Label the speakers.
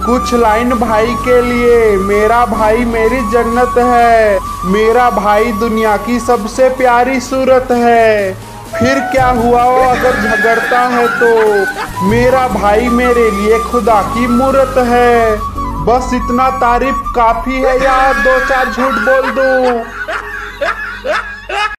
Speaker 1: कुछ लाइन भाई के लिए। मेरा भाई मेरी जन्नत है, मेरा भाई दुनिया की सबसे प्यारी सूरत है। फिर क्या हुआ वो अगर झगड़ता है तो, मेरा भाई मेरे लिए खुदा की मूरत है। बस इतना तारीफ काफी है यार, दो चार झूठ बोल दूं।